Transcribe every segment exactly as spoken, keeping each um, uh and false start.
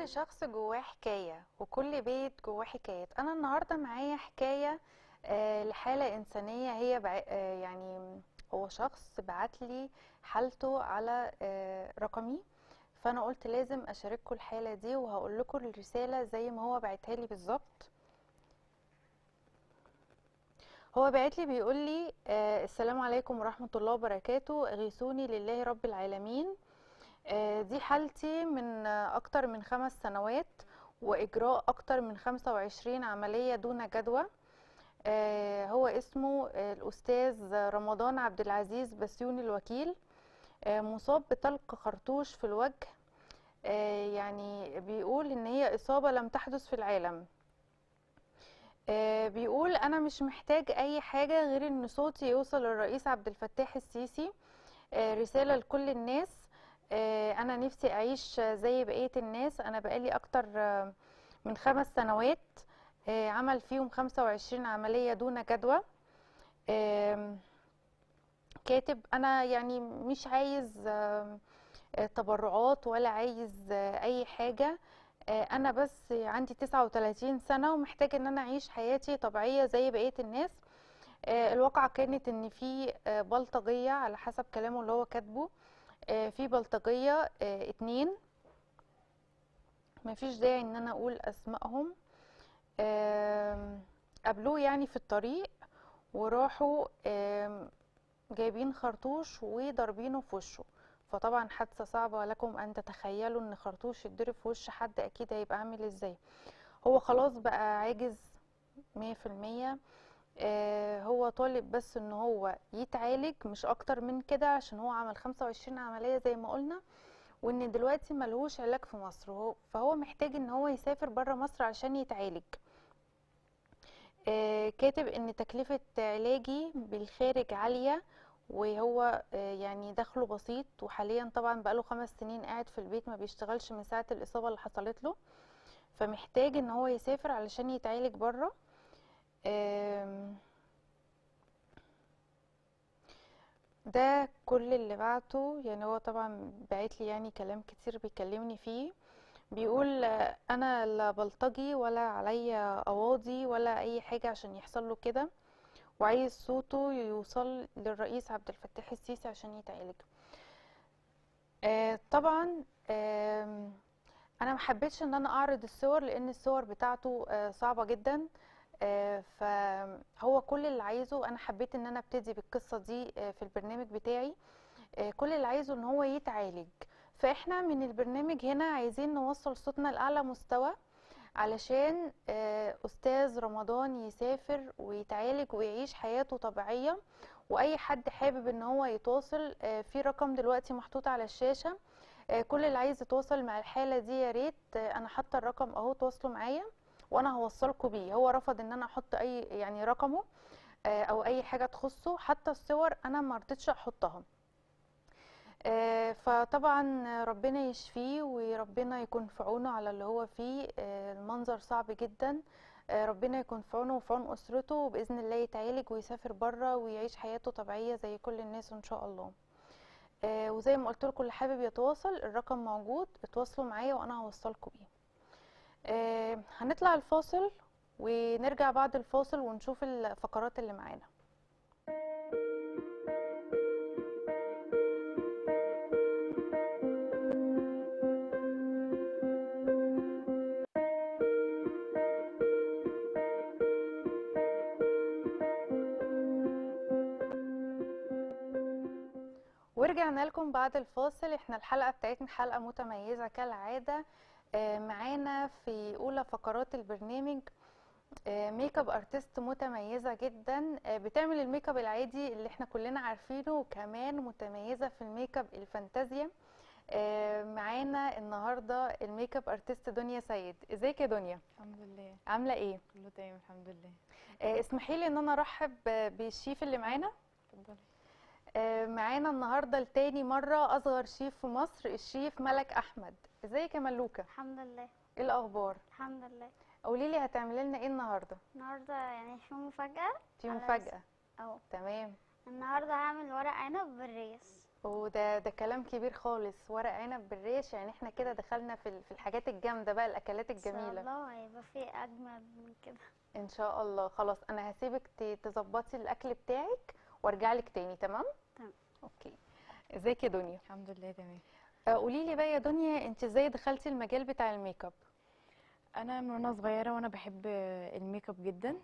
كل شخص جواه حكاية وكل بيت جواه حكايات. أنا النهاردة معايا حكاية آه، لحالة إنسانية. هي بع... آه، يعني هو شخص بعتلي حالته على آه، رقمي، فأنا قلت لازم أشارككم الحالة دي وهقول لكم الرسالة زي ما هو بعتها لي بالظبط. هو بعتلي بيقول لي آه، السلام عليكم ورحمة الله وبركاته، اغيثوني لله رب العالمين. آه، دي حالتي من آه، أكتر من خمس سنوات، وإجراء أكتر من خمسة وعشرين عملية دون جدوى. آه، هو اسمه آه، الأستاذ رمضان عبد العزيز بسيوني الوكيل. آه، مصاب بطلق خرطوش في الوجه. آه، يعني بيقول إن هي إصابة لم تحدث في العالم. آه، بيقول أنا مش محتاج أي حاجة غير إن صوتي يوصل للرئيس عبد الفتاح السيسي. آه، رسالة لكل الناس. آه، أنا نفسي أعيش زي بقية الناس. أنا بقالي أكتر آه، من خمس سنوات، آه، عمل فيهم خمسة وعشرين عملية دون جدوى. آم، كاتب أنا يعني مش عايز آم، آه، تبرعات ولا عايز آه، أي حاجة. آه، أنا بس عندي تسعة وتلاتين سنة ومحتاج إن أنا أعيش حياتي طبيعية زي بقية الناس. آه، الواقعة كانت إن في آه، بلطجية على حسب كلامه اللي هو كاتبه. آه، في بلطجية آه، اتنين، مفيش داعي ان انا اقول اسمائهم. آم، قابلوه يعني في الطريق، وراحوا آم، جايبين خرطوش وضاربينه في وشه. فطبعا حادثة صعبة لكم ان تتخيلوا ان خرطوش يتضرب في وش حد، اكيد هيبقى عامل ازاي. هو خلاص بقى عاجز مية في المية. آه، هو طالب بس ان هو يتعالج مش اكتر من كده، عشان هو عمل خمسة وعشرين عملية زي ما قلنا، وان دلوقتي ملهوش علاج في مصر. هو فهو محتاج ان هو يسافر برا مصر عشان يتعالج. آه، كاتب ان تكلفة علاجي بالخارج عالية، وهو آه، يعني دخله بسيط، وحاليا طبعا بقاله خمس سنين قاعد في البيت ما بيشتغلش من ساعة الإصابة اللي حصلت له، فمحتاج ان هو يسافر علشان يتعالج برا. آم، ده كل اللي بعته. يعني هو طبعا بعت لي يعني كلام كتير بيكلمني فيه. بيقول آه، انا لا بلطجي ولا عليا قواضي ولا اي حاجة عشان يحصل له كده، وعايز صوته يوصل للرئيس عبد الفتاح السيسي عشان يتعالج. آه طبعا. آه انا محبتش ان انا اعرض الصور لان الصور بتاعته آه صعبة جدا. آه فهو كل اللي عايزه، انا حبيت ان انا ابتدي بالقصة دي آه في البرنامج بتاعي. آه كل اللي عايزه ان هو يتعالج. فاحنا من البرنامج هنا عايزين نوصل صوتنا لأعلى مستوى، علشان آه، أستاذ رمضان يسافر ويتعالج ويعيش حياته طبيعية. وأي حد حابب ان هو يتواصل، آه، في رقم دلوقتي محطوط على الشاشة. آه، كل اللي عايز يتواصل مع الحالة دي يا ريت، آه، انا حاطة الرقم اهو، تواصلوا معايا وانا هوصلكوا بيه. هو رفض ان انا احط اي يعني رقمه آه، او اي حاجة تخصه، حتى الصور انا مرضتش احطها. آه، فطبعا ربنا يشفيه وربنا يكون في عونه على اللي هو فيه. آه، المنظر صعب جدا. آه، ربنا يكون في عونه وفي عون أسرته، وبإذن الله يتعالج ويسافر بره ويعيش حياته طبيعية زي كل الناس إن شاء الله. آه، وزي ما قلت لكم، اللي حابب يتواصل الرقم موجود، اتواصلوا معايا وأنا هوصلكم بيه. آه، هنطلع الفاصل ونرجع بعد الفاصل ونشوف الفقرات اللي معانا. ورجعنا لكم بعد الفاصل. احنا الحلقة بتاعتنا حلقة متميزة كالعادة. آه، معانا في أولى فقرات البرنامج آه، ميك اب ارتست متميزة جدا، آه، بتعمل الميك اب العادي اللي احنا كلنا عارفينه، وكمان متميزة في الميك اب الفانتازيا. آه، معانا النهاردة الميك اب ارتست دنيا سيد. ازيك يا دنيا؟ الحمد لله. عاملة ايه؟ كله تمام الحمد لله. آه، اسمحي لي ان انا ارحب آه، بالشيف اللي معانا. اتفضلي. آه، معانا النهارده لتاني مرة أصغر شيف في مصر، الشيف ملك أحمد. ازيك يا ملوكة؟ الحمد لله. ايه الأخبار؟ الحمد لله. قولي لي هتعملي لنا ايه النهارده؟ النهارده يعني في مفاجأة. في على مفاجأة؟ اهو. تمام. النهارده هعمل ورق عنب بالريش. وده ده كلام كبير خالص، ورق عنب بالريش، يعني احنا كده دخلنا في ال- في الحاجات الجامده بقى، الاكلات ان شاء الجميله. الله هيبقى في اجمل من كده. ان شاء الله. خلاص انا هسيبك ت- تظبطي الاكل بتاعك وارجع لك تاني. تمام. تمام. اوكي. ازيك يا دنيا؟ الحمد لله تمام. قولي لي بقى يا دنيا، انت ازاي دخلتي المجال بتاع الميك اب؟ انا من وانا صغيره وانا بحب الميك اب جدا،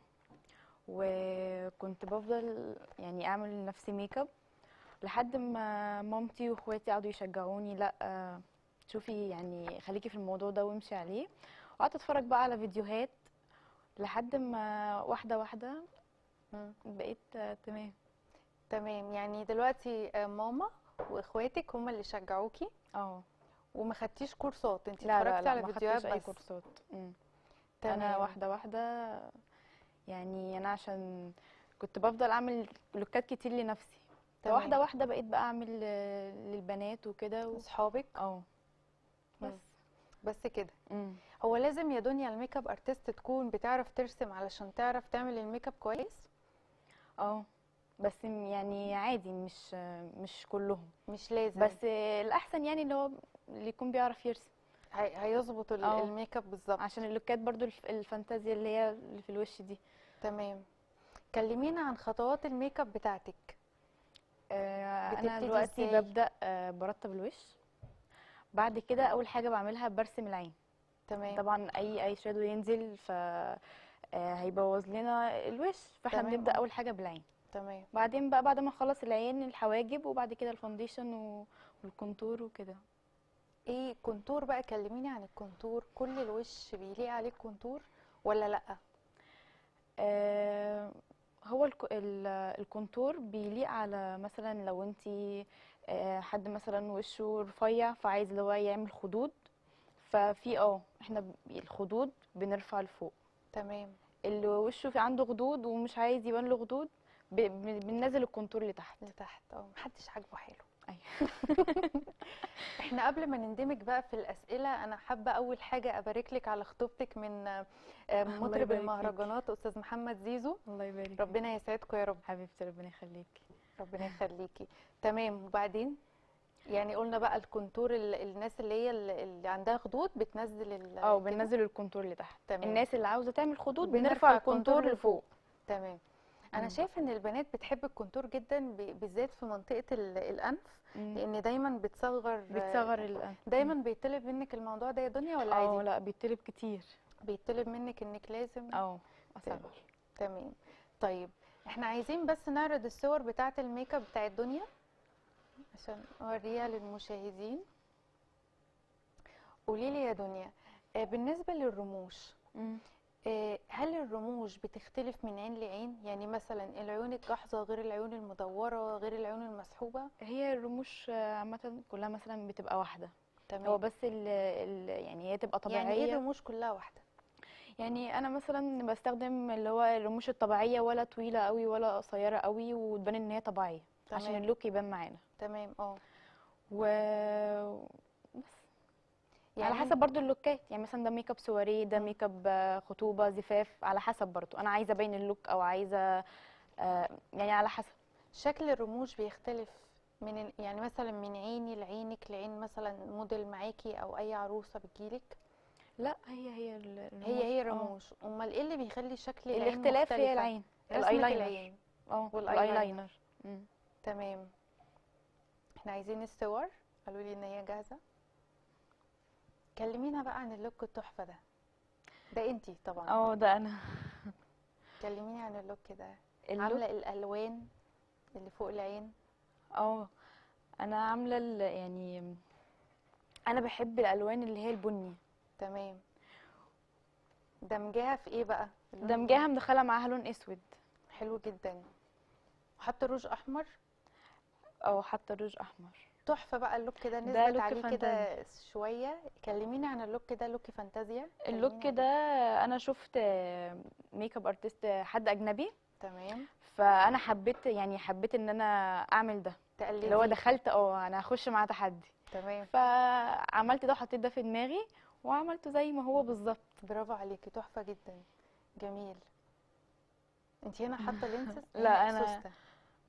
وكنت بفضل يعني اعمل لنفسي ميك اب لحد ما مامتي واخواتي قعدوا يشجعوني، لا آه، شوفي يعني خليكي في الموضوع ده وامشي عليه. وقعدت اتفرج بقى على فيديوهات لحد ما واحده واحده مم. بقيت آه، تمام. تمام. يعني دلوقتي آه، ماما واخواتك هم اللي شجعوكي اه وما خدتيش كورسات، انت لا لا اتفرجتي لا على ما فيديوهات خدتش اي بس؟ كورسات. مم. انا تمام. واحده واحده، يعني انا عشان كنت بفضل اعمل لوكات كتير لنفسي، فواحده تمام. واحده بقيت بقى اعمل آه، للبنات وكده و... اصحابك؟ اه بس. مم. بس كده؟ امم هو لازم يا دنيا الميك اب ارتست تكون بتعرف ترسم علشان تعرف تعمل الميك اب كويس؟ اه بس م- يعني عادي، مش مش كلهم، مش لازم. بس آه، الاحسن يعني اللي هو اللي يكون بيعرف يرسم. هي- هيظبط ال- اه الميك اب بالظبط. عشان اللوكات برضو الف- الفانتازيا اللي هي اللي في الوش دي. تمام. كلمينا عن خطوات الميك اب بتاعتك. آه، انا بتبتدي دلوقتي ازاي؟ ببدأ آه، برطب الوش. بعد كده اول حاجه بعملها برسم العين. تمام. طبعا اي اي شادو ينزل ف آه، هيبوظ لنا الوش، فاحنا تمام. بنبدأ اه. اول حاجه بالعين. تمام. بعدين بقى بعد ما نخلص العين الحواجب، وبعد كده الفونديشن و- والكونتور وكده. ايه كونتور بقى؟ كلميني عن الكونتور. كل الوش بيليق عليه الكونتور ولا لا؟ آه، هو الك- ال- الكونتور بيليق على مثلا لو انتي آه، حد مثلا وشه رفيع فعايز اللي هو يعمل خدود، ففي اه احنا ب- الخدود بنرفع لفوق. تمام. اللي وشه في عنده خدود ومش عايز يبان له خدود ب- ب- بننزل الكونتور لتحت. لتحت. اه، محدش عاجبه حلو. ايوه. احنا قبل ما نندمج بقى في الأسئلة، انا حابة اول حاجة ابارك لك على خطوبتك من آه، الله مطرب يبارك فيك. المهرجانات استاذ محمد زيزو. الله يبارك فيك ربنا يسعدكم يا رب. حبيبتي، ربنا يخليكي. ربنا يخليكي. تمام. وبعدين يعني قلنا بقى الكونتور، ال- الناس اللي هي ال- اللي عندها خدود بتنزل ال- اه كده. بننزل الكونتور لتحت. تمام. الناس اللي عاوزه تعمل خدود بنرفع بنرفع الكونتور الكونتور لفوق. تمام. انا مم. شايفه ان البنات بتحب الكونتور جدا، ب- بالذات في منطقه ال- الانف، مم. لان دايما بتصغر. بتصغر الانف. دايما بيطلب منك الموضوع ده يا دنيا ولا اه عادي؟ لا بيطلب كتير. بيطلب منك انك لازم. اه اصغر. تمام. طيب احنا عايزين بس نعرض الصور بتاعه الميك اب بتاعه دنيا عشان اوريها للمشاهدين. قولي لي يا دنيا، آه، بالنسبه للرموش، مم. آه، هل الرموش بتختلف من عين لعين؟ يعني مثلا العيون الجحظة غير العيون المدورة غير العيون المسحوبة؟ هي الرموش آه، عامه كلها مثلا بتبقى واحده. هو تمام. بس ال ال يعني هي تبقى يعني ايه طبيعيه. الرموش كلها واحدة؟ يعني انا مثلا بستخدم اللي هو الرموش الطبيعيه، ولا طويله قوي ولا قصيره قوي، وتبان ان هي طبيعيه عشان تمام. اللوك يبان معانا. تمام. اه. و بس على يعني حسب برضو اللوكات، يعني مثلا ده ميك اب سواريه، ده مم. ميك اب آه، خطوبه زفاف، على حسب برضو انا عايزه ابين اللوك او عايزه آه، يعني على حسب. شكل الرموش بيختلف من ال- يعني مثلا من عيني لعينك لعين مثلا موديل معاكي او اي عروسة بتجيلك؟ لا هي هي ال- هي هي الرموش اه. الرموش. امال ايه اللي بيخلي شكل العين الاختلاف هي مختلفة؟ العين، رسمة الايلاينر. العين اه والايلاينر. الايلاينر. مم. تمام. احنا عايزين الصور. قالوا لي ان هي جاهزة. كلمينا بقى عن اللوك التحفة ده. ده انتي طبعا. اه ده انا. كلميني عن اللوك ده. اللوك عاملة الألوان اللي فوق العين. اه انا عامله ال- يعني انا بحب الالوان اللي هي البني. تمام. دمجها في ايه بقى؟ اللون دمجاها مدخله معاها لون اسود. حلو جدا. وحاطة روج أحمر. او حتى روج احمر. تحفة بقى اللوك ده، ده نثبت لوك عليه فانتازي. كده شوية. كلميني عن اللوك ده. لوك فانتازيا. اللوك كلميني ده عليه. انا شفت ميك اب ارتست حد اجنبي، تمام. فانا حبيت يعني حبيت ان انا اعمل ده. اللي هو تقلديه. دخلت اه انا هخش معاه تحدي، تمام. فعملت ده وحطيت ده في دماغي وعملته زي ما هو بالظبط. برافو عليكي. تحفة جدا. جميل. انتي هنا حاطة لينسز؟ لا هنا انا سوستة.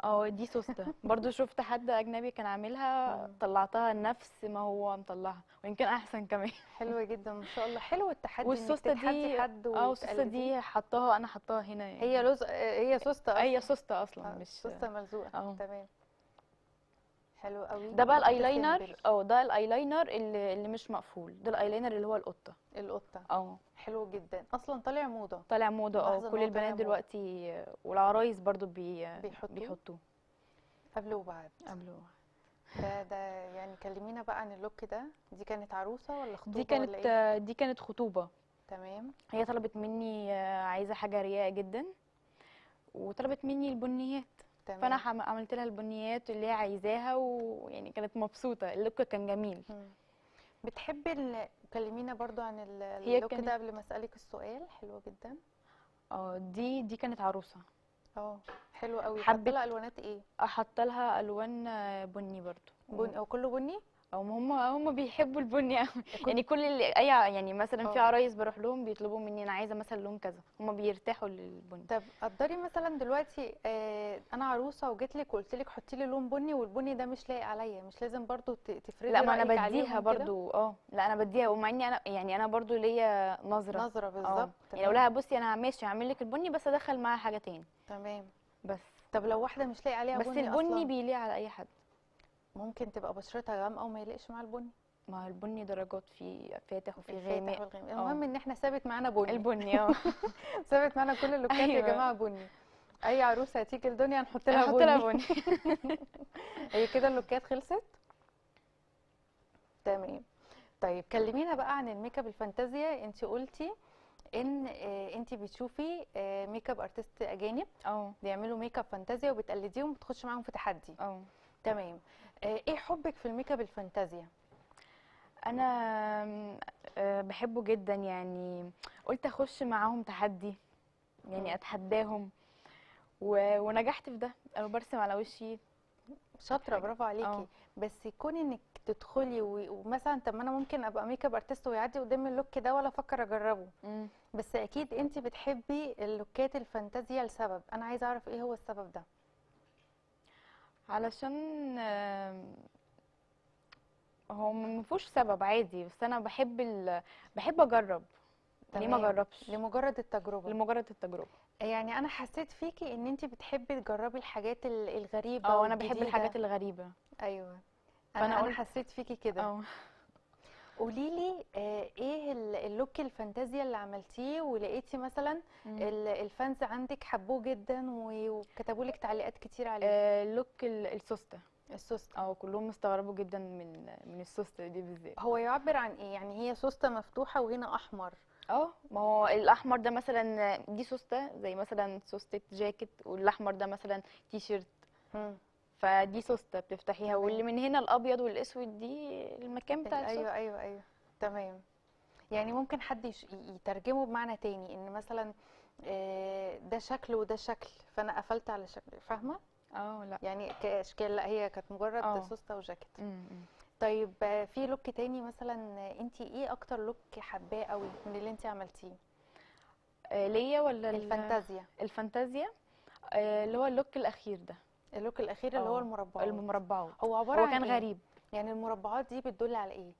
اه دي سوسته برضو، شفت حد اجنبي كان عاملها مم. طلعتها نفس ما هو مطلعها ويمكن احسن كمان. حلوة جدا ما شاء الله، حلو التحدي انك والسوسته تتحدي دي حد اه السوسته وتقلديه. دي حطاها انا حطاها هنا هي يعني. لوز هي سوستة هي اصلا. سوسته اصلا آه، مش. سوستة ملزوقة. اه تمام. حلو قوي. ده بقى وكده الايلاينر، سيمبل. اه ده الايلاينر اللي, اللي مش مقفول، ده الايلاينر اللي هو القطه. القطة. اه حلو جدا، اصلا طالع موضة. طالع موضه، اه ملاحظة ان كل هو طالع البنات موضة. دلوقتي والعرايس برضو بي بيحطوه بيحطوه قبل وبعد. قبله. ده ده يعني كلمينا بقى عن اللوك ده. دي كانت عروسة ولا دي خطوبة ولا كانت ايه؟ دي كانت خطوبه. تمام. هي طلبت مني آه، عايزه حاجه رياقه جدا، وطلبت مني البنيات. فانا تمام. حم- عملت لها البنيات اللي هي عايزاها، ويعني كانت مبسوطه، اللوك كان جميل. مم. بتحبي ال... كلمينا برضو عن ال- هي اللوك كانت ده قبل ما اسألك السؤال. حلو جدا. اه دي دي كانت عروسه. اه حلو قوي. حاطه حبت لها الوانات ايه؟ احط لها الوان آه، بني برضو. بني او كله بني؟ او هم هم بيحبوا البني قوي. كنت يعني كل اللي اي يعني مثلا في اه. عرايس بروح لهم بيطلبوا مني انا عايزه مثلا لون كذا، هم بيرتاحوا للبني. طب قدري مثلا دلوقتي آه انا عروسه وجيت لك وقلت لك حطي لي لون بني والبني ده مش لايق عليا، مش لازم برضو ت- تفرضي لا ما انا رايك بديها عليهم كده؟ برضو، اه لا انا بديها، ومع اني انا يعني انا برضو ليا نظره. نظره اه بالظبط. يعني اقول تمام. لها بصي انا ماشي هعمل لك البني بس ادخل معاها حاجه تاني تمام. بس. طب لو واحده مش لايق عليها بس بني البني اصلا؟ بيليق على اي حد. ممكن تبقى بشرتها غامقه وما يليقش مع البني. ما هو البني درجات، في فاتح وفي الفاتح غامق. والغامق، اه المهم ان احنا ثابت معانا بني. البني اه. ثابت معانا كل اللوكات يا ايوه جماعه بني. اي عروسه هتيجي الدنيا هنحط لها هحط لها بني. بني. هي كده اللوكات خلصت. تمام. طيب كلمينا بقى عن الميك اب الفانتازيا. انت قلتي ان آه، انت بتشوفي آه، ميك اب ارتست اجانب اه بيعملوا ميك اب فانتازيا وبتقلديهم وبتخشي معاهم في تحدي. اه تمام. آه، ايه حبك في الميك اب الفانتازيا؟ انا آم، آه، بحبه جدا، يعني قلت اخش معاهم تحدي، يعني مم. اتحداهم و... ونجحت في ده. انا برسم على وشي. كانت شاطره، حاجه برافو عليكي. اه. بس كون انك تدخلي و- ومثلا طب ما انا ممكن ابقى ميك اب ارتست ويعدي قدامي اللوك ده ولا افكر اجربه. مم. بس اكيد انت بتحبي اللوكات الفانتازيا لسبب، انا عايزه اعرف ايه هو السبب ده. علشان آم، هو ما فيهوش سبب عادي، بس انا بحب ال... بحب اجرب. ليه ما تمام. اجربش؟ لمجرد التجربه. لمجرد التجربه. يعني انا حسيت فيكي ان انت بتحبي تجربي الحاجات ال- الغريبه اه انا بحب والجديده. الحاجات الغريبه. ايوه. فانا انا انا قلت حسيت فيكي كده. اه. قوليلي آه، ايه ال- اللوك الفانتازيا اللي عملتيه ولقيتي مثلا مم. ال- الفانز عندك حبوه جدا و- وكتبوا لك تعليقات كتير عليه؟ آه، لوك ال- السوسته. السوسته. اه كلهم استغربوا جدا من من السوسته دي بالذات. هو يعبر عن ايه؟ يعني هي سوسته مفتوحه وهنا احمر. اه ما هو الاحمر ده مثلا دي سوسته، زي مثلا سوسته جاكيت، والاحمر ده مثلا تي شيرت. مم. فدي سوسته بتفتحيها، واللي تمام. من هنا الابيض والاسود دي المكان بتاع ال- السوسته. ايوه ايوه ايوه. تمام. يعني ممكن حد يش- يترجمه بمعنى تاني ان مثلا آه، ده شكل وده شكل فانا قفلت على شكل، فاهمه؟ اه لا. يعني كاشكال، لا هي كانت مجرد اه سوسته وجاكيت. أمم، أمم. طيب آه، في لوك تاني مثلا، انت ايه اكتر لوك حباه قوي من اللي انت عملتيه؟ آه، ليا ولا ال- الفانتازيا. الفانتازيا؟ آه، اللي هو اللوك الاخير ده. اللوك الاخير اللي هو اه المربعات. المربعات. هو عباره هو عن كان ايه؟ غريب. يعني المربعات دي بتدل على ايه؟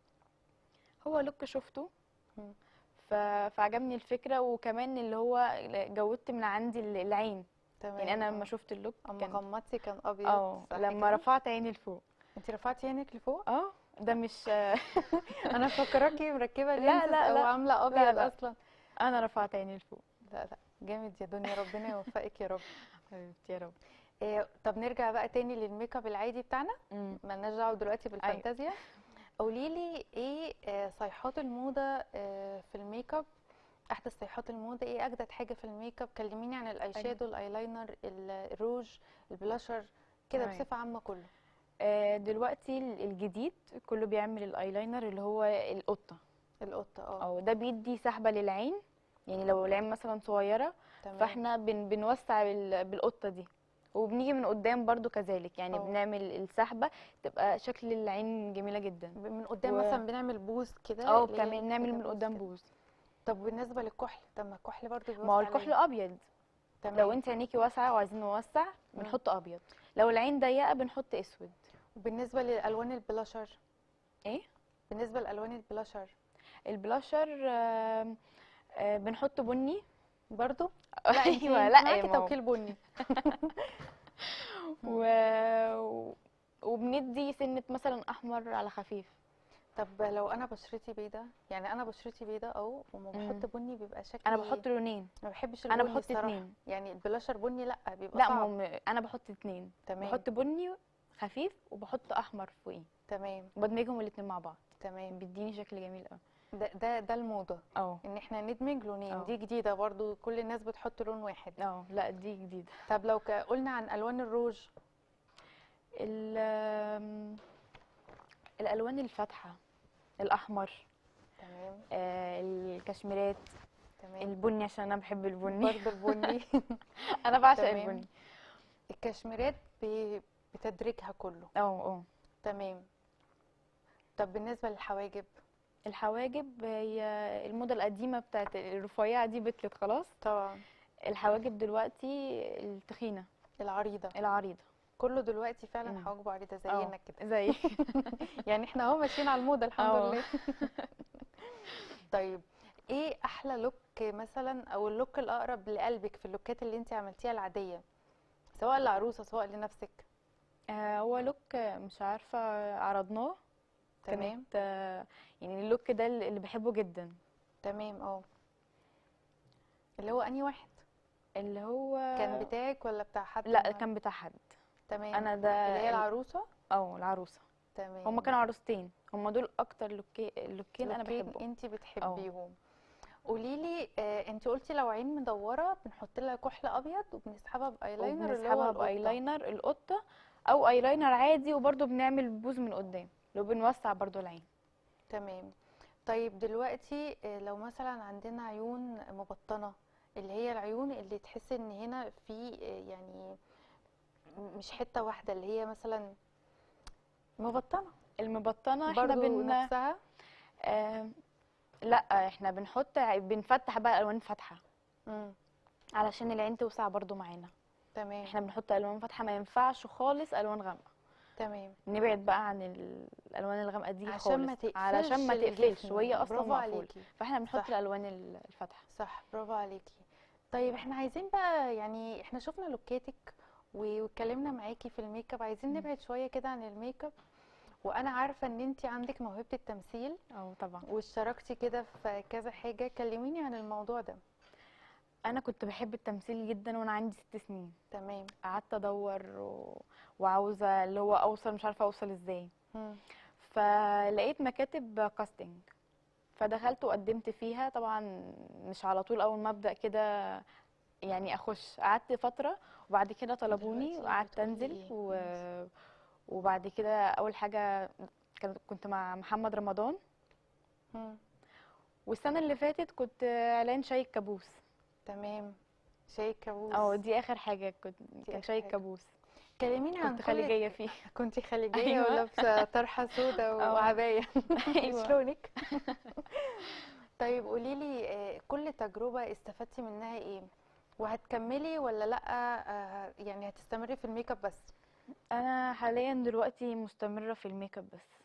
هو لوك شفته مم. ف... فعجبني الفكره، وكمان اللي هو جودت من عندي ال- العين. تمام. يعني انا لما اه. شفت اللوك اما كان غمضتي كان ابيض. اه صح لما كده؟ رفعت عيني لفوق. انت رفعتي عينك لفوق؟ اه ده مش انا فاكراكي مركبه لا لينسز لا او لا عامله لا ابيض لا اصلا. انا رفعت عيني لفوق. لا لا، جامد يا دنيا، ربنا يوفقك يا رب. حبيبتي يا رب. إيه، طب نرجع بقى تاني للميك اب العادي بتاعنا، امم مالناش دعوه دلوقتي ايوه. بالفانتازيا. قوليلي ايه آه، صيحات الموضه آه، في الميك اب، احدث صيحات الموضه، ايه اجدد حاجه في الميك اب؟ كلميني عن الاي أجل. شادو، الايلاينر، ال- الروج، البلاشر، كده تمام. بصفه عامه كله. آه، دلوقتي ال- الجديد كله بيعمل الايلاينر اللي هو القطه. القطه اه. او ده بيدي سحبه للعين، يعني لو العين مثلا صغيره تمام. فاحنا بن بنوسع بال- بالقطه دي، وبنيجي من قدام برضو كذلك، يعني اه. بنعمل السحبه تبقى شكل العين جميله جدا. من قدام و مثلا بنعمل بوز كده اه اللي هي كمان نعمل حاجه من بوز قدام كده. بوز. طب بالنسبه للكحل، طب ما الكحل برضو ما هو بيوسع الكحل العين. ابيض. لو تمام. انت عينيكي واسعه وعايزين نوسع مم. بنحط ابيض. لو العين ضيقه بنحط اسود. وبالنسبة للألوان البلاشر، ايه بالنسبة لألوان البلاشر البلاشر آه آه بنحط بني. برضو؟ لا انتي ايوه انتي لا معاكي ما هو توكيل بني. و... مم. و- وبندي سنه مثلا احمر على خفيف. طب لو انا بشرتي بيضة، يعني انا بشرتي بيضة اهو وما مم. بحط بني بيبقى انا شكلي، بحط لونين. ما بحبش انا البني بحط الصراحة. اتنين. يعني البلاشر بني لا بيبقى لا ما هو صعب. م- انا بحط اتنين. تمام بحط بني خفيف وبحط احمر فوقيه، تمام وبدمجهم الاتنين مع بعض، تمام. بيديني شكل جميل قوي. ده ده ده الموضة، اه ان احنا ندمج لونين. اه دي جديدة برضو، كل الناس بتحط لون واحد. اه لا دي جديده. طب لو ك- قلنا عن الوان الروج. ال- آم، الالوان الفاتحه، الاحمر، تمام آه، الكشميرات، تمام. البني عشان انا بحب البني. برضو البني. انا بعشق تمام. البني. الكشميرات ب- بتدريجها كله. اه اه تمام. طب بالنسبة للحواجب. الحواجب هي الموضه القديمه بتاعت الرفيعه دي بتلت خلاص. طبعا. الحواجب دلوقتي التخينه العريضة. العريضه. كله دلوقتي فعلا مم. حواجبه عريضة اه زينا كده. زي يعني احنا اهو ماشيين على الموضة الحمد اه لله. طيب ايه احلى لوك مثلا، او اللوك الاقرب لقلبك في اللوكات اللي انت عملتيها العادية، سواء لعروسة سواء لنفسك؟ آه، هو لوك مش عارفه عرضناه. تمام كانت آه، يعني اللوك ده اللي بحبه جدا. تمام. اه اللي هو انهي واحد؟ اللي هو كان بتاعك ولا بتاع حد لا معين؟ كان بتاع حد. تمام. انا ده اللي هي ال- العروسة. اه العروسه. هما تمام. كانوا عروستين، هما دول اكتر لوكي اللوكين انا لوكين بحبهم. انت اه بتحبيهم. قوليلي، آه انت قلتي لو عين مدورة بنحط لها كحل ابيض وبنسحبها بايلاينر اللي هو وبنسحبها القطة. بايلاينر القطه، او ايلاينر عادي، وبرده بنعمل بوز من قدام لو بنوسع برده العين. تمام. طيب دلوقتي آه لو مثلا عندنا عيون مبطنة، اللي هي العيون اللي تحس ان هنا في آه يعني مش حتة واحدة، اللي هي مثلا مبطنة المبطنه احنا برضو بن نفسها. آه لا احنا بنحط ع- بنفتح بقى الوان فاتحه امم علشان العين توسع برده معانا. تمام احنا بنحط الوان فاتحه، ما ينفعش خالص الوان غامقه. تمام. نبعد بقى عن ال- الالوان الغامقه دي عشان خالص، ما علشان تقفلش ما تقفلش الجفن. وهي اصلا برافو مقفوله. عليكي. فاحنا بنحط صح الالوان ال- الفاتحه. صح برافو عليكي. طيب احنا عايزين بقى، يعني احنا شفنا لوكاتك و- واتكلمنا معاكي في الميك اب، عايزين مم. نبعد شويه كده عن الميك اب. وانا عارفه ان انت عندك موهبه التمثيل اه طبعا. واشتركتي كده في كذا حاجه، كلميني عن الموضوع ده. انا كنت بحب التمثيل جدا وانا عندي ست سنين. تمام. قعدت ادور و... وعاوزه اللي هو اوصل، مش عارفه اوصل ازاي. مم. فلقيت مكاتب كاستنج، فدخلت وقدمت فيها. طبعا مش على طول اول ما ابدا كده يعني اخش، قعدت فتره وبعد كده طلبوني دلوقتي وقعدت بتقولي انزل ايه؟ و... ماشي. وبعد كده اول حاجه كان- كنت مع محمد رمضان. مم. والسنه اللي فاتت كنت اعلان شاي الكابوس. تمام. شاي كابوس. اه دي اخر حاجه كنت، دي كان اخر شاي حاجه. الكابوس. كلميني عن كنت كل. خليجيه فيه. كنتي خليجيه ايوه ولابسه طرحه سودا اه وعبايه. مش ايوه. لونك. طيب قوليلي، آه، كل تجربة استفدتي منها ايه؟ وهتكملي ولا لأ؟ آه، يعني هتستمري في الميك اب بس؟ انا حاليا دلوقتي مستمره في الميك اب بس،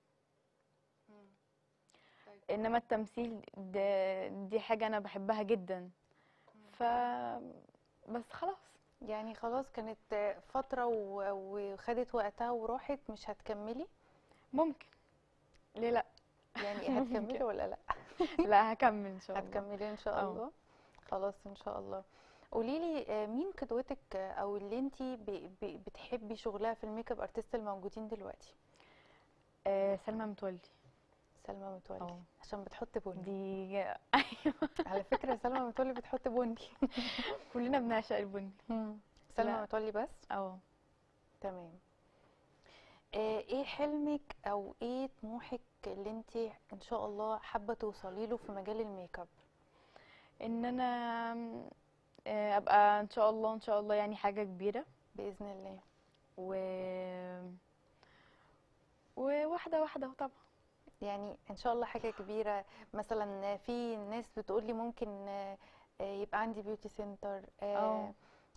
طيب. انما التمثيل ده دي حاجه انا بحبها جدا. ف بس خلاص. يعني خلاص كانت آه، فترة و- وخدت وقتها وراحت، مش هتكملي؟ ممكن، ليه لا. يعني ممكن. هتكملي ولا لأ؟ لا هكمل ان شاء الله. هتكملي ان شاء اه الله. خلاص ان شاء الله. قوليلي، آه، مين قدوتك، آه، او اللي انتي ب- ب- بتحبي شغلها في الميك اب ارتست الموجودين دلوقتي؟ آه، سلمى متولي. سلمى متولي. اه عشان بتحط بني. دي ايوه. على فكرة سلمى متولي بتحط بني. كلنا بنعشق البني. مم. سلمى لا متولي بس. اه تمام. آه، ايه حلمك او ايه طموحك اللي انت ان شاء الله حابة توصلي له في مجال الميك اب؟ ان انا آه، ابقى ان شاء الله ان شاء الله يعني حاجه كبيره، بإذن الله. و وواحده واحده طبعا. يعني ان شاء الله حاجة كبيرة. مثلا في ناس بتقولي ممكن آه، آه، يبقى عندي بيوتي سنتر، اه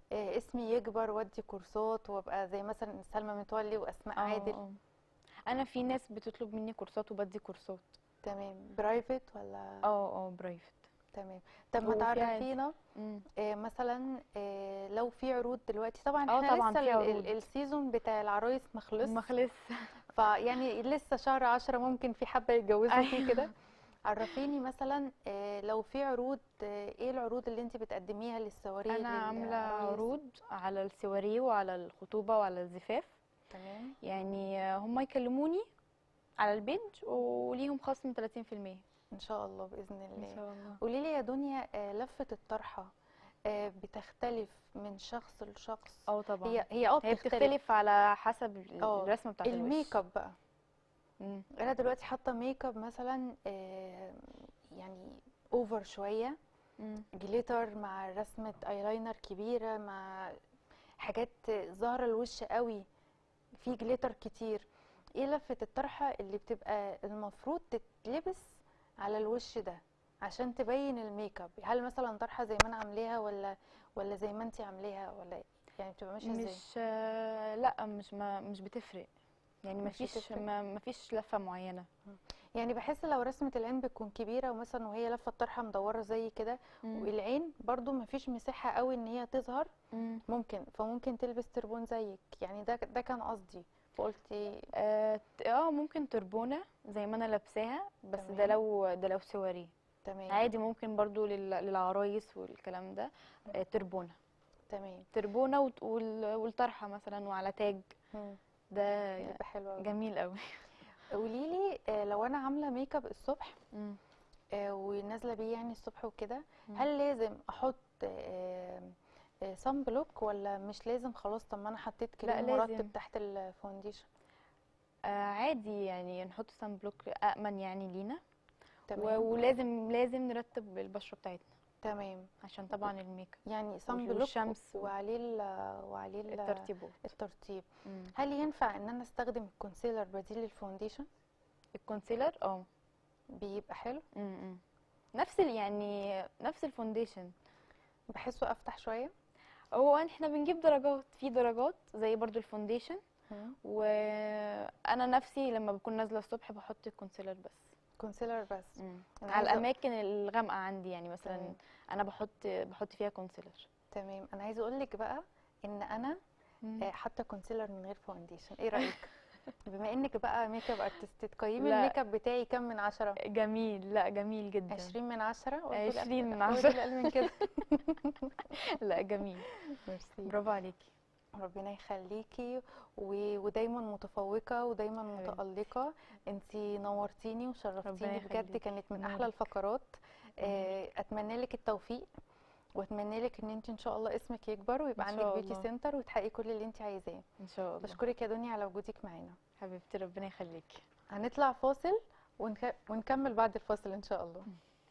آه، اسمي يكبر وادي كورسات وابقى زي مثلا سلمى متولي واسماء اه عادل؟ اه انا في ناس بتطلب مني كورسات وبدي كورسات. تمام، برايفت ولا؟ اه اه برايفت. تمام. طب ما وفي عادي. تعرفينا مم. آه، مثلا آه، لو في عروض دلوقتي، طبعا اه احنا طبعا لسه في ال- ال- عروض. السيزون بتاع العرايس مخلص، ما خلص. فيعني لسه شهر عشرة ممكن في حبة يتجوزوا فيه كده. ايوه. عرفيني مثلا آه، لو في عروض، آه، ايه العروض اللي انت بتقدميها للسواريه انا عامله للعرايس؟ عروض على السواريه وعلى الخطوبه وعلى الزفاف. تمام. يعني هم يكلموني على البيج وليهم خصم ثلاثين في المية. ان شاء الله باذن ان الله. شاء الله. قولي لي يا دنيا، آه، لفة الطرحة آه، بتختلف من شخص لشخص؟ اه طبعا. هي هي اه هي بتختلف. بتختلف على حسب ال- اه الرسمه بتاعت الوش. الميك اب بقى، مم. انا دلوقتي حاطه ميك اب مثلا آه، يعني اوفر شويه، مم. جليتر مع رسمه ايلاينر كبيره مع حاجات ظاهره الوش قوي، في جليتر كتير. ايه لفه الطرحه اللي بتبقى المفروض تتلبس على الوش ده عشان تبين الميك اب؟ هل مثلا طرحه زي ما انا عاملاها، ولا ولا زي ما انتي عاملاها، ولا يعني بتبقى ماشيه ازاي؟ مش آه، لا مش ما مش بتفرق. يعني مش مفيش بتفرق. ما مفيش لفه معينه. يعني بحس لو رسمة العين بتكون كبيرة ومثلا وهي لفة طرحة مدورة زي كده، مم. والعين برضو مفيش مساحة قوي ان هي تظهر، مم. ممكن فممكن تلبس تربون زيك، يعني ده ده كان قصدي، فقلتي اه اه ممكن تربونه زي ما انا لابساها، بس ده تمام. لو ده لو سواريه. تمام. عادي ممكن برضو لل- للعرايس والكلام ده. آه، تربونه. تمام. تربونه وت- وال- والطرحه مثلا وعلى تاج. مم. ده يبقى حلو قوي. جميل قوي. قوليلي آه، لو انا عاملة ميك اب الصبح مم. آه، ونازلة بيه يعني الصبح وكده، مم. هل لازم احط صن بلوك ولا مش لازم؟ خلاص، طب ما انا حطيت لا كريم لازم. مرطب تحت الفونديشن. آه عادي يعني نحط سان بلوك أأمن يعني لينا. و- تمام. ولازم لازم نرتب البشرة بتاعتنا تمام. عشان طبعا الميك يعني اب صن بلوك والشمس وعليه ال وعليه ال والترطيبات. الترطيب. مم. هل ينفع ان انا استخدم الكونسيلر بديل للفونديشن؟ الكونسيلر اه. بيبقى حلو؟ مم. نفس ال- يعني نفس الفونديشن. بحسه افتح شويه. هو احنا بنجيب درجات في درجات زي برضو الفونديشن. مم. وانا نفسي لما بكون نازله الصبح بحط الكونسيلر بس. كونسيلر بس. مم. انا على عايزه الاماكن الغامقه عندي يعني مثلا. تمام. انا بحط بحط فيها كونسيلر. تمام، انا عايزه اقول لك بقى ان انا مم. آه، حاطه كونسيلر من غير فونديشن، ايه رايك؟ بما انك بقى ميك اب ارتست، تقيمي لا الميك اب بتاعي كام من عشرة؟ جميل. لا جميل جدا. عشرين من عشرة؟ قلت لي عشرين من قلت عشرة. لي اقل من كده. لا جميل. ميرسي. برافو عليكي. ربنا يخليكي و... ودايما متفوقة ودايما حبيبتي. متألقة. انتي نورتيني ربنا وشرفتيني بجد، يخليكي. كانت من احلى نورك. الفقرات. نورك. آه، اتمنى لك التوفيق، واتمنى لك ان انت ان شاء الله اسمك يكبر ويبقى ان عندك شاء بيوتي الله. سنتر وتحققي كل اللي انت عايزاه. ان شاء الله. بشكرك يا دنيا على وجودك معانا. حبيبتي ربنا يخليكي. هنطلع فاصل ونك... ونكمل بعد الفاصل ان شاء الله.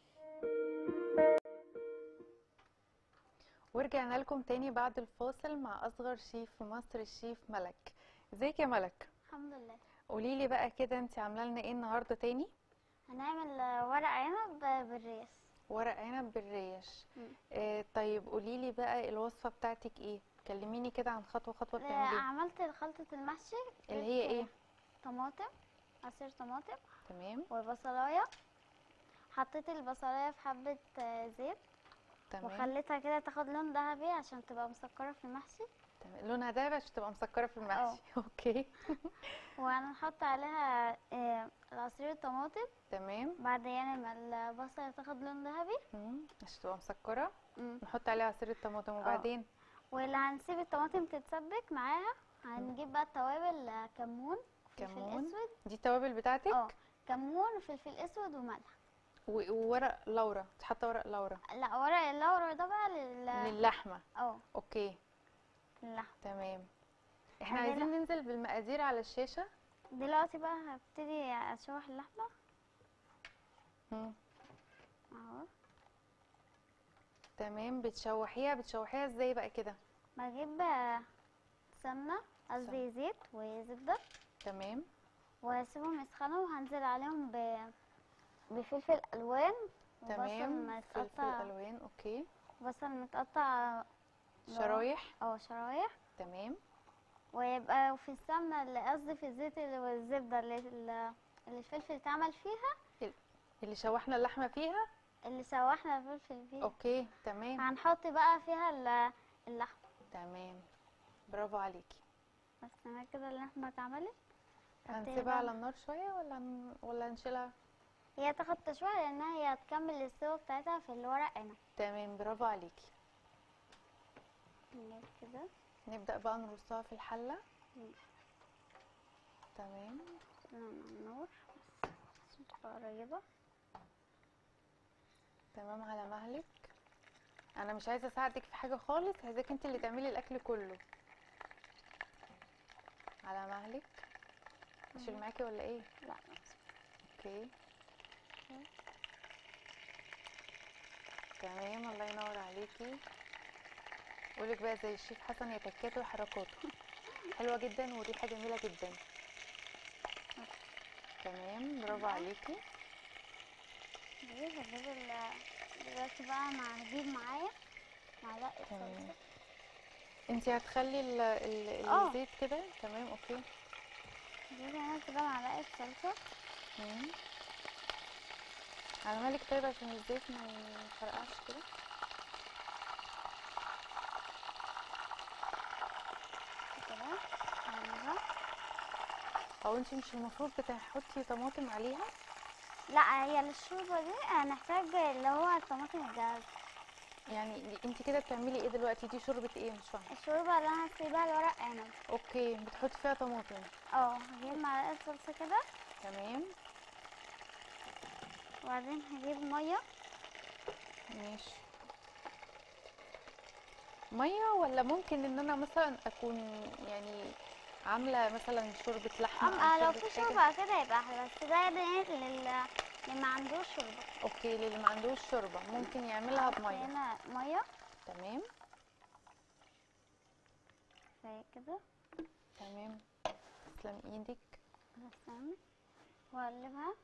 ورجعنا لكم تاني بعد الفاصل مع اصغر شيف في مصر، الشيف ملك. ازيك يا ملك؟ الحمد لله. قولي لي بقى كده، انت عامله لنا ايه النهارده تاني؟ هنعمل آه، ورق عنب بالريش. ورق عنب بالريش. مم. آه طيب قولي لي بقى الوصفه بتاعتك ايه، كلميني كده عن خطوه خطوه آه، بتعمليها. عملت خلطة المحشي. اللي هي جبت ايه؟ طماطم، عصير طماطم تمام. وبصلاية. حطيت البصلاية في حبة آه، زيت تمام. وخليتها كده تاخد لون ذهبي عشان تبقى مسكرة في المحشي. تمام، لونها دهبي عشان تبقى مسكره في المحشي. اوكي. وهنحط عليها آه، العصير الطماطم تمام. بعد يعني ما البصلة تاخد لون ذهبي. مم، عشان تبقى مسكره مم. نحط عليها عصير الطماطم وبعدين. واللي هنسيب الطماطم تتسبك معاها هنجيب بقى التوابل، آه، كمون، فلفل كمون. اسود. دي التوابل بتاعتك؟ اه كمون وفلفل اسود وملح. و- وورق لورا، انت حاطه ورق لورا؟ لا، ورق اللورا ده بقى لل للحمه. اه اوكي. للحم. تمام. احنا عايزين- عايزين ننزل بالمقادير على الشاشه. دلوقتي بقى هبتدي اشوح اللحمه مم. اهو. تمام، بتشوحيها بتشوحيها ازاي بقى كده؟ بجيب آه، سمنه، قصدي زيت وزبده، تمام. وهسيبهم يسخنوا وهنزل عليهم ب... بفلفل الوان وبصل تمام، فلفل متقطع. الوان. اوكي. بصل متقطع اللي هو- شرايح. اه شرايح. تمام. ويبقى في السمنة اللي قصدي في الزيت اللي والزبدة اللي اللي الفلفل اتعمل فيها، اللي شوحنا اللحمه فيها. اللي شوحنا الفلفل فيها. اوكي تمام. هنحط بقى فيها ال- اللحمة. تمام، برافو عليكي. بس تمام كده اللحمة اتعملت. هبتدي هنسيبها بقى- على النار شويه ولا ن... ولا نشيلها؟ هي تاخد تشويح لانها هي هتكمل السوا بتاعتها في الورق عنب. تمام، برافو عليكي. نجيب كده. نبدا بقى نرصها في الحله. مم. تمام. على النار بس عشان تبقى قريبة. تمام، على مهلك. انا مش عايزه اساعدك في حاجه خالص، عايزاك انت اللي تعملي الاكل كله. على مهلك. اشيل مم. معاكي ولا ايه؟ لا بس. اوكي. تمام، الله ينور عليكي. قولك بقى زي الشيف حسن، يا تكاته وحركاته. حلوه جدا وريحه جميله جدا. تمام، برافو عليكي. هجيب هجيب ال- دلوقتي بقى انا هجيب معايا معلقة تمام. صلصة. انت هتخلي ال ال اه. الزيت كده. تمام، اوكي. هجيب هنا كده معلقة صلصة. مم. على مالك طيب عشان الزيت ما يفرقعش كده. كده هعملها. او انت مش المفروض بتحطي طماطم عليها؟ لا هي للشوربة دي هنحتاج اللي هو الطماطم الجاهزة. يعني انت كده بتعملي ايه دلوقتي؟ دي شوربه ايه؟ مش فاهمه. الشوربة اللي انا هسيبها الورق عنب. اوكي، بتحطي فيها طماطم. اه هجيب معلقة صلصة كده. تمام. وبعدين هجيب مية. ماشي. ميه ولا ممكن ان انا مثلا اكون يعني عامله مثلا شوربه لحمه اما او لو شوربه في حاجه؟ شوربة كده يبقى احلى، بس ده لل- لل- اللي ما عندوش شوربة. اوكي، للي ما عندوش شوربه ممكن يعملها هحط بميه. هنا مية تمام. زي كده. تمام، تسلم ايدك. هستعمل واقلبها.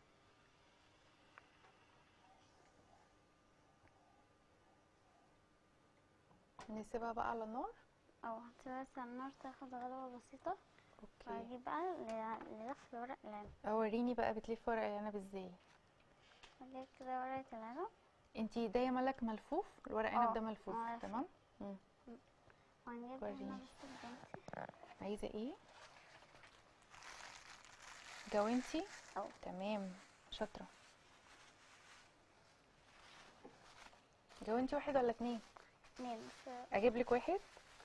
نسيبها بقى على النار. او هسيبها بس على النار تاخد غلوة بسيطة. اوكي. وهجيب بقى ل- للف الورق العنب. وريني بقى بتلفي ورق العنب ازاي. هجيب كده ورقة العنب. انتي ده مالك ملفوف؟ الورق عنب اه، ده ملفوف. اه، ملفوف. تمام. مم. وهنجيب وريني. هنا بس الجنسي. عايزه ايه؟ جوانتي. اه. تمام، شاطره. جوانتي واحد ولا اتنين؟ اتنين بس. اجيب لك واحد.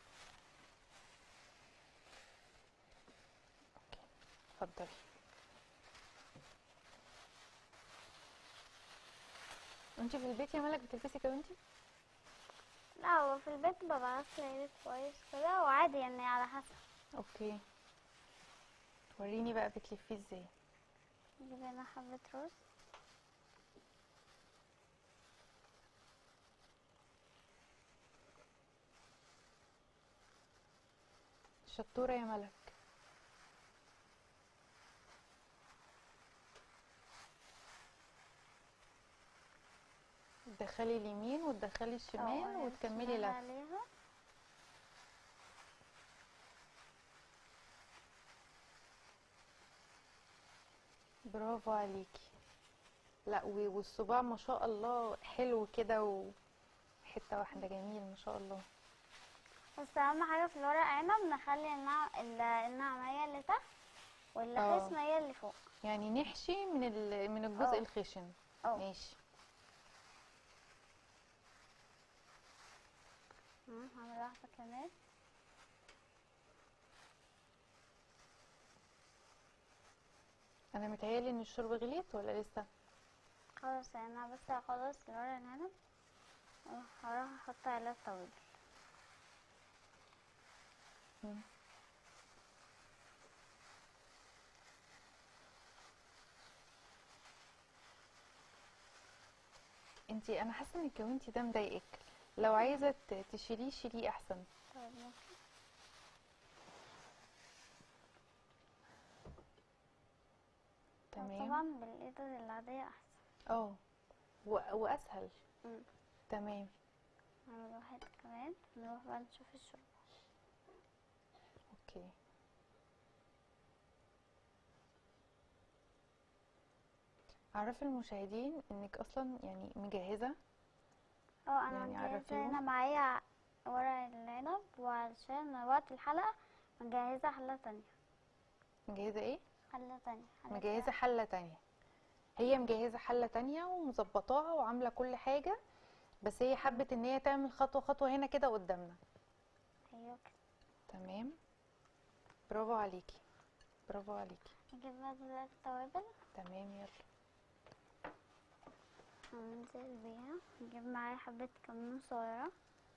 اتفضلي. انتي في البيت يا مالك بتلبسي جوانتي؟ لا هو في البيت ببقى غاسلة ايدي كويس كده وعادي يعني على حسب. اوكي، وريني بقى بتلفيه ازاي. نجيب هنا حبة رز. شطوره يا ملك. تدخلي اليمين وتدخلي الشمال اه، وتكملي نشيلها لف. عليها. برافو عليكي. لا و- والصباع ما شاء الله حلو كده، وحته واحده جميل ما شاء الله. بس اهم حاجة في الورق عنب نخلي النع- ال- النعمية اللي تحت واللي اه. خشنة هي اللي فوق. يعني نحشي من ال- من الجزء اه. الخشن. اه. ماشي. مم، هعمل واحدة كمان. انا متهيالي ان الشوربه غليت ولا لسه؟ خلاص يعني انا بس هخلص الورق العنب وهروح احط عليها التوابل. مم. انتي انا حاسه ان الكاونتي ده مضايقك، لو عايزه ت- تشيليه شيليه احسن. طيب ممكن. هو تمام. طبعا بالايد العادية احسن. اه، و- واسهل. مم. تمام. نعمل واحد كمان، نروح بقى نشوف الشوربة. اوكي. عرف المشاهدين انك اصلا يعني مجهزة. اه انا يعني مجهزة عرفيهم. هنا معايا ورق العنب، وعشان وقت الحلقة مجهزة حلة تانية. مجهزة ايه؟ حلة تانية حلة مجهزة تانية. حلة تانية. هي مجهزة حلة تانية ومظبطاها وعاملة كل حاجة، بس هي حبت ان هي تعمل خطوة خطوة هنا كده قدامنا. ايوه كده. تمام. برافو عليكي، برافو عليكي. نجيب بقى دلوقتي التوابل، تمام يلا. هننزل بيها. نجيب معايا حبة كمون صغيرة،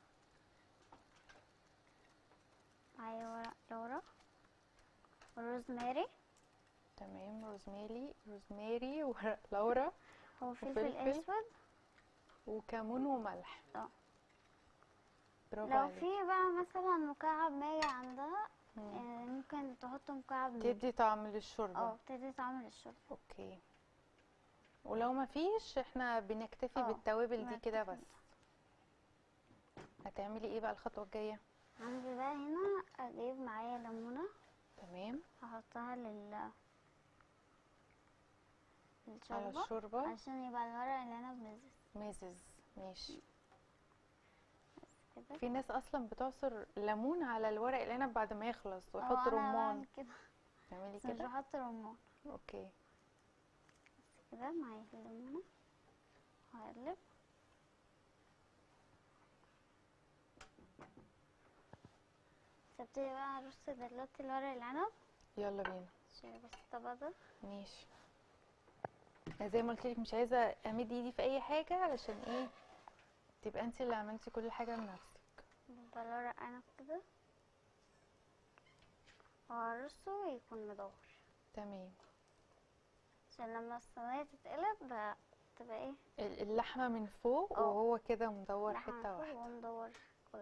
معايا ورق لورا والروزماري تمام، روزماري روزماري ورق لورا وفلفل وفلفل اسود وكمون وملح. اه. برافو لو عليكي. في بقى مثلا مكعب ماجي عندها، مم. آه، ممكن تحط مكعب ماجي. تدي طعم للشوربة. اه بتدي طعم للشوربة. اوكي. ولو ما فيش احنا بنكتفي اه بالتوابل دي كده بنكتفي. بس. هتعملي ايه بقى الخطوة الجاية؟ عندي بقى هنا اجيب معايا ليمونة، تمام. هحطها لل على للشوربة الشوربة. عشان يبقى الورق العنب مزز مزز. ماشي. كده. في ناس اصلا بتعصر ليمون على الورق العنب بعد ما يخلص اه ويحط انا رمان. بعمل كده، تعملي بس مش كده؟ بحط رمان. اوكي. كده معايا الليمونة وهقلب. سبتلي بقى ارص دلوقتي الورق العنب. يلا بينا. شيل بس الطبق ده. ماشي. زي ما قلت لك مش عايزه امد ايدي في اي حاجه، علشان ايه؟ تبقى انت اللي عملتي كل حاجه بنفسك. بيبقى الورق عنب كده، وهرصه يكون مدور تمام. عشان لما الصينية تتقلب بقى تبقى ايه، ال- اللحمه من فوق اه. وهو كده مدور لحمة حته فوق واحده. ومدور كله.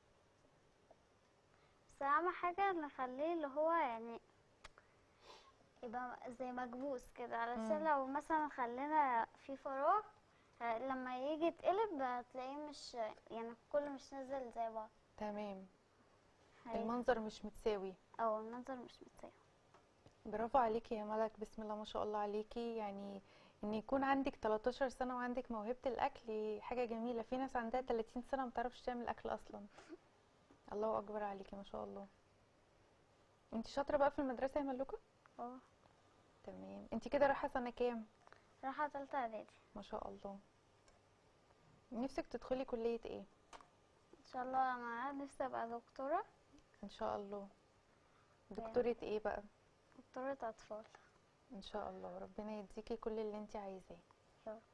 بس اهم حاجة نخليه اللي هو يعني يبقى زي مكبوس كده، علشان مم. لو مثلا خلينا في فراغ، ه- لما يجي يتقلب هتلاقيه مش يعني كله مش نازل زي بعض. تمام. هي- المنظر مش متساوي. او المنظر مش متساوي. برافو عليكي يا ملك، بسم الله ما شاء الله عليكي. يعني ان يكون عندك تلتاشر سنه وعندك موهبه الاكل حاجه جميله. في ناس عندها تلاتين سنه ما بتعرفش تعمل اكل اصلا. الله اكبر عليكي ما شاء الله. انت شاطره بقى في المدرسه يا ملوكه؟ اه تمام. انت كده رايحه سنه كام؟ رايحة تالتة اعدادي. ما شاء الله. نفسك تدخلي كليه ايه؟ ان شاء الله انا نفسي ابقى دكتورة. ان شاء الله. دكتوره ايه بقى؟ دكتورة اطفال. ان شاء الله ربنا يديكي كل اللي انت عايزاه. يا رب.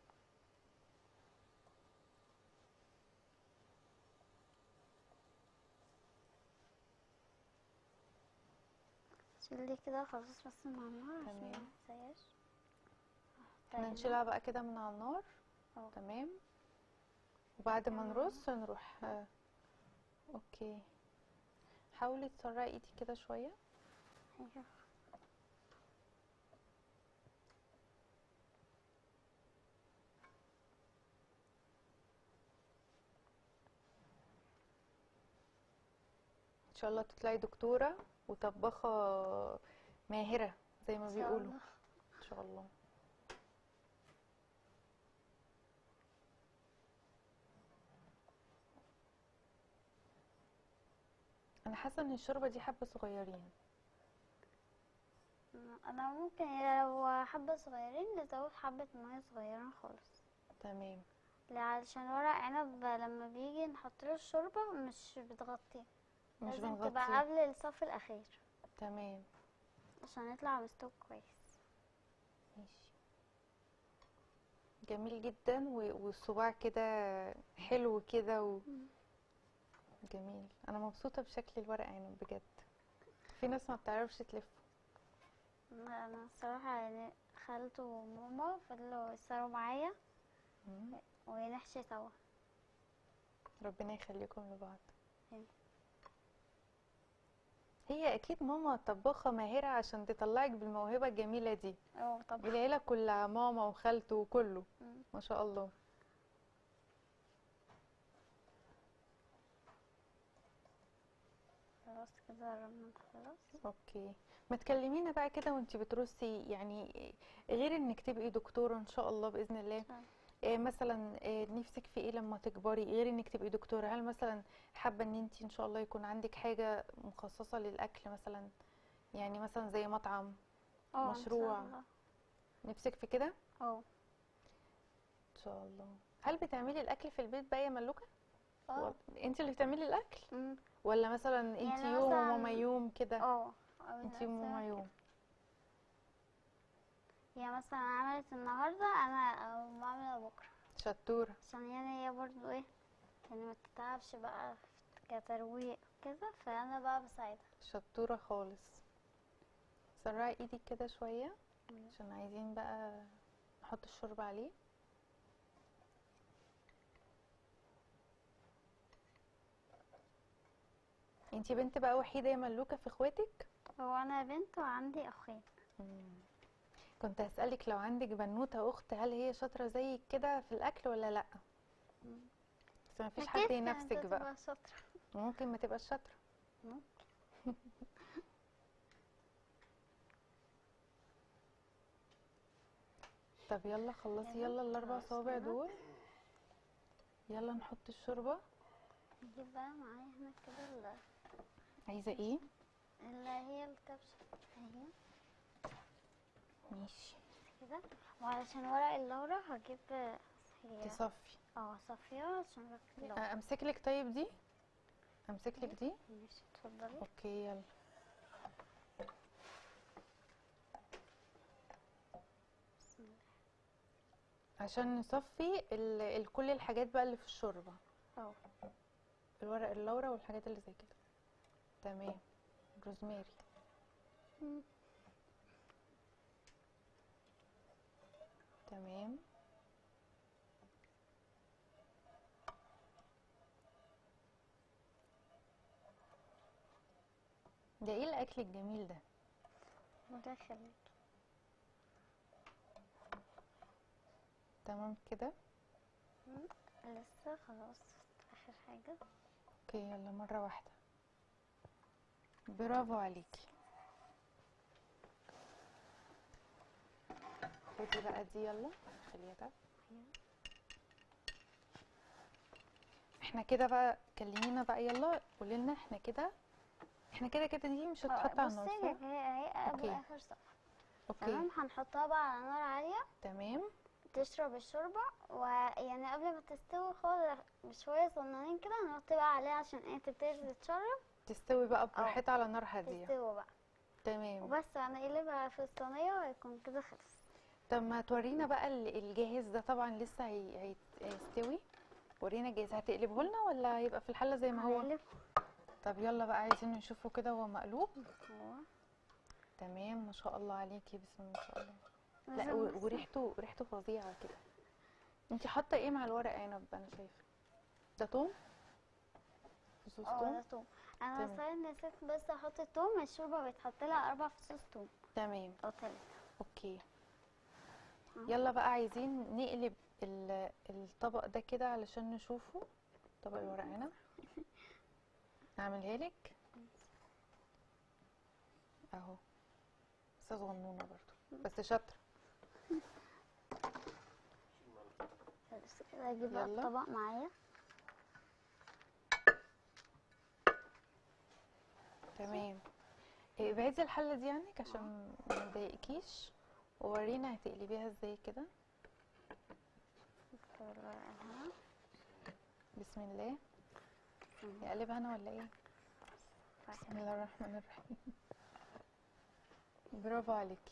شيل كده خلاص بس مع النار عشان تمام. ما تنساش. احنا نشيلها بقى كده من على النار. اه. تمام. وبعد ما تمام. نرص نروح آه، اوكي. حاولي تسرعي ايدي كده شويه. ايوه. ان شاء الله تطلعي دكتوره وطباخه ماهره زي ما ان شاء بيقولوا. الله. ان شاء الله. انا حاسه ان الشوربه دي حبه صغيرين. انا ممكن لو حبة صغيرين نزود حبة مية صغيرين خالص. تمام. لا علشان ورق عنب لما بيجي نحط له الشوربة مش بتغطيه، مش لازم تبقى بنغطيه. قبل الصف الاخير تمام. عشان يطلع مستوي كويس. ماشي. جميل جدا و- والصباع كده حلو كده و... جميل. انا مبسوطه بشكل الورق عنب بجد. في ناس ما بتعرفش تلف. انا الصراحة يعني خالته وماما فضلوا يسهروا معايا مم. ونحشي سوا. ربنا يخليكم لبعض. أيوة. هي اكيد ماما طباخه ماهره عشان تطلعك بالموهبه الجميله دي. اه طبعا. العيله كلها ماما وخالته وكله. مم. ما شاء الله. كده قربنا نخلص. اوكي، ما تكلمينا بقى كده وانتي بترصي، يعني غير انك تبقي دكتورة ان شاء الله بإذن الله، إيه مثلا إيه نفسك في ايه لما تكبري غير انك تبقي دكتورة؟ هل مثلا حابة ان انتي ان شاء الله يكون عندك حاجة مخصصة للأكل مثلا، يعني مثلا زي مطعم، اه ان شاء مشروع؟ الله. نفسك في كده اه. ان شاء الله. هل بتعملي الأكل في البيت بقى يا ملوكة؟ اه. انتي اللي بتعملي الأكل أمم. ولا مثلا انتي يعني يوم وماما مثلا يوم كده؟ اه او انتي يوم وماما مثلا يوم. يعني مثلا عملت النهارده انا او بعمل بكره، شطورة. عشان يعني هي برضو ايه، يعني ما تتعبش بقى في كترويق كده، فانا بقى بساعدها. شطورة خالص. سرعي ايدك كده شوية عشان عايزين بقى نحط الشوربة عليه. انتي بنت بقى وحيدة يا ملوكة في اخواتك؟ هو انا بنت وعندي اخين. مم. كنت هسألك لو عندك بنوتة اخت هل هي شاطرة زيك كده في الاكل ولا لا؟ مم. بس ما فيش اكيد حد كانت ينافسك بقى. هتبقى شاطرة. ممكن ما تبقاش شاطرة. مم. طب يلا خلصي، يلا يلا الاربع خلاص صوابع كده. دول. يلا نحط الشوربة. نجيب بقى معايا هنا كده ال- عايزة ايه؟ اللي هي الكبسة اهي ماشي. كده. وعلشان ورق اللورا هجيب هي تصفي. اه صافية عشان ورق اللورا. امسك لك طيب دي، امسك لك دي. ماشي اتفضلي. اوكي يلا. بسم الله. عشان نصفي ال... ال... كل الحاجات بقى اللي في الشوربة، اه. الورق اللورا والحاجات اللي زي كده. تمام. روزماري. مم. تمام. ده ايه الاكل الجميل ده؟ وده يخليك. تمام كده. مم. لسه خلاص اخر حاجة. اوكي يلا مرة واحدة. برافو عليكي. خدي بقى دي يلا، خليها تحت. احنا كده بقى، كلمينا بقى يلا، قولي لنا احنا كده، احنا كده كده دي مش هتتحط على النار بصي صح؟ هي هي قبل اوكي. اخر صف. اوكي. تمام هنحطها بقى على نار عالية تمام. تشرب الشوربة، ويعني قبل ما تستوي خالص بشوية صغننين كده هنحط بقى عليها عشان ايه تبتدي تتشرب. تستوي بقى براحتها على نار هادية. تستوي بقى تمام. وبس هنقلبها في الصينية وهيكون كده خلص. طب ما تورينا بقى ال- الجاهز ده، طبعا لسه هي... هي... هيستوي. ورينا الجاهز، هتقلبه لنا ولا هيبقى في الحلة زي ما هو؟ هنقلب. طب يلا بقى عايزين نشوفه كده وهو مقلوب. هو تمام ما شاء الله عليكي، بسم الله ما شاء الله. لا لازم و- بس- وريحته ريحته فظيعة كده. انتي حاطة ايه مع الورق عنب؟ انا شايفة ده توم، فصوص اه توم. ده توم. انا تمام. صحيح نسيت بس احط التوم. الشوربة بيتحط لها اربع فصوص توم تمام. او تلاتة. اوكي. اه. يلا بقى عايزين نقلب ال- الطبق ده كده علشان نشوفه. طبق الورق عنب اعملها لك اهو، بس صغنونه برضو بس شاطره. بس كده اجيب بقى يلا. الطبق معايا. تمام. إيه، ابعدي الحله دي عنك عشان ما نضايقكيش، وورينا هتقلبيها ازاي كده. بسم الله. يقلبها انا ولا ايه؟ بسم الله الرحمن الرحيم. برافو عليكي،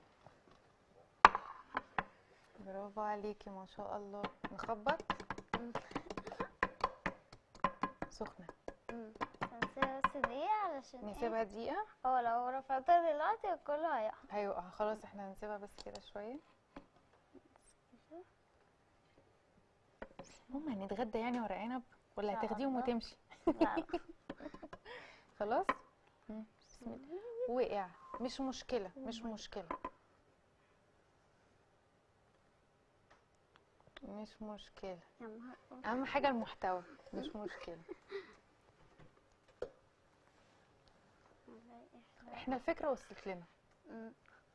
برافو عليكي ما شاء الله. نخبط. سخنه. امم هنسيبها بس دقيقة علشان ايه. نسيبها دقيقه. اه لو رفعتها دلوقتي كله هيقع. ايوه خلاص احنا هنسيبها بس كده شويه. المهم هنتغدى يعني ورق عنب ولا إن شاء هتاخديهم الله. وتمشي؟ لا لا. خلاص. مم، بسم الله. وقع مش مشكله، مش مشكله، مش مشكله. يا نهار أبيض. اهم حاجه المحتوى، مش مشكله. احنا الفكره وصلت لنا. مم.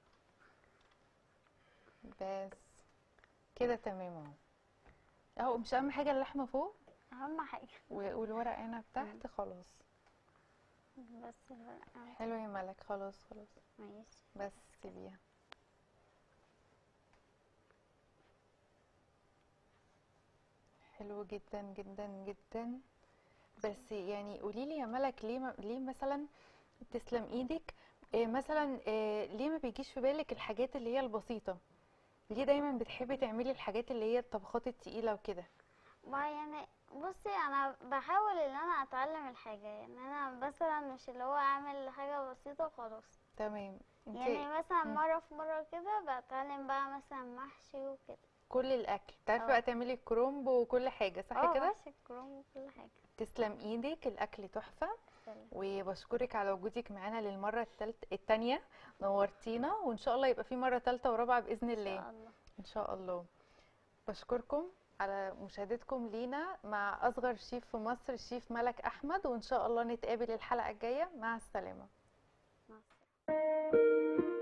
بس كده تمام اهو. اهو مش اهم حاجه اللحمه فوق اهم حاجه. و- والورق عنب تحت خلاص. بس الورق حلو يا ملك، خلاص خلاص ماشي. بس سيبيها. حلو جدا جدا جدا. بس يعني قولي لي يا ملك، ليه ما ليه مثلا تسلم ايدك، إيه مثلا إيه ليه ما بيجيش في بالك الحاجات اللي هي البسيطة؟ ليه دايما بتحبي تعملي الحاجات اللي هي الطبخات التقيلة وكده؟ ما يعني بصي انا بحاول ان انا اتعلم الحاجه، يعني انا مثلا مش اللي هو اعمل حاجه بسيطه وخلاص. تمام. انت يعني مثلا مم. مره في مره كده بتعلم بقى مثلا محشي وكده. كل الاكل تعرفي اه. بقى تعملي الكرومب وكل حاجة، صح اه كده؟ محشي الكرنب وكل حاجه. تسلم ايدك، الاكل تحفة. سلام. وبشكرك على وجودك معانا للمرة التالت التانية. نورتينا، وان شاء الله يبقى في مرة تالتة ورابعة بإذن ان الله. شاء الله. ان شاء الله. بشكركم على مشاهدتكم لينا مع اصغر شيف في مصر، الشيف ملك احمد، وان شاء الله نتقابل الحلقة الجاية. مع السلامة. مع السلامه.